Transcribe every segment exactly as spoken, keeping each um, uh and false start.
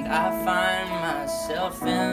that I find myself in.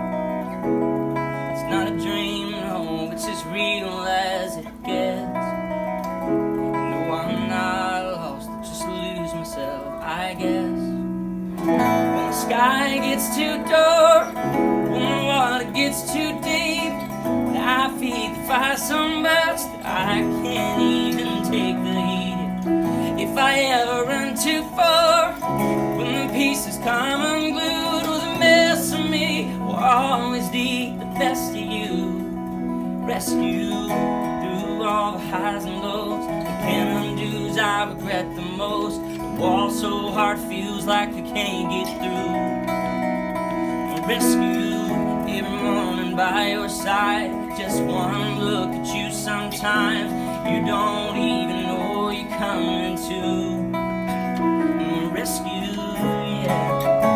It's not a dream, no, it's as real as it gets. No, I'm not lost, I just lose myself, I guess. When the sky gets too dark, when the water gets too deep, I feed the fire so much that I can't even take the heat. If I ever run too far, when the pieces come unglued with a mess of me, will always need the best of you. Rescue through all the highs and lows, the can-undos I regret the most. The wall so hard feels like I can't get through. Rescue every morning by your side, just one look at you sometimes, you don't even know you're coming to. Rescue, yeah.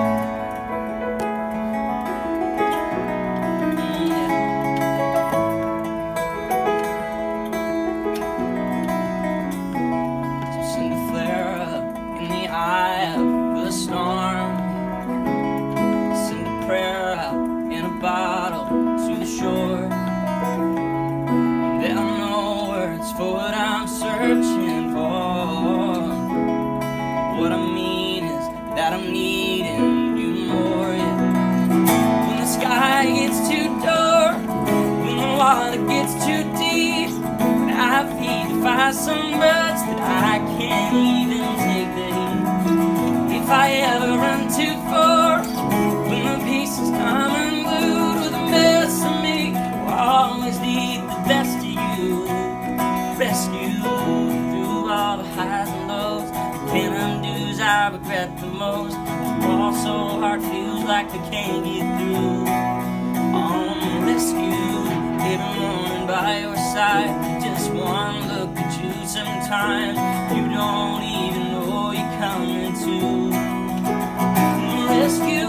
Storm, send a prayer out in a bottle to the shore. There are no words for what I'm searching for. What I mean is that I'm needing you more, yeah. When the sky gets too dark, when the water gets too deep, when I feed the fire so much that I can't even take the heat. If I ever run too far, when the pieces come unglued with a mess of me, will always need the best of you. Rescue through all the highs and lows, the can-undos I regret the most. The wall so hard feels like I can't get through. On rescue every morning by your side, just one look at you sometimes, you don't even know you're coming to. Rescue.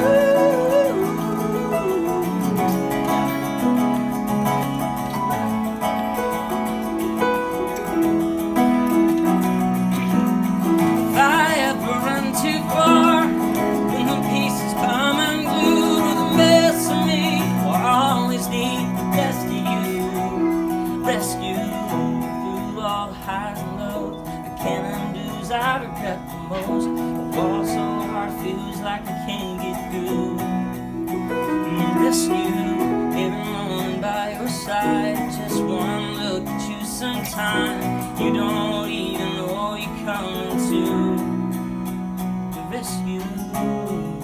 If I ever run too far, when the pieces come unglued with a mess of me, will always need the best of you. Rescue through all the highs and lows, the can-undos I regret the most. The wall so hard feels like I can't get through. Rescue every morning by your side, just one look at you sometime, you don't even know you're coming to. Rescue.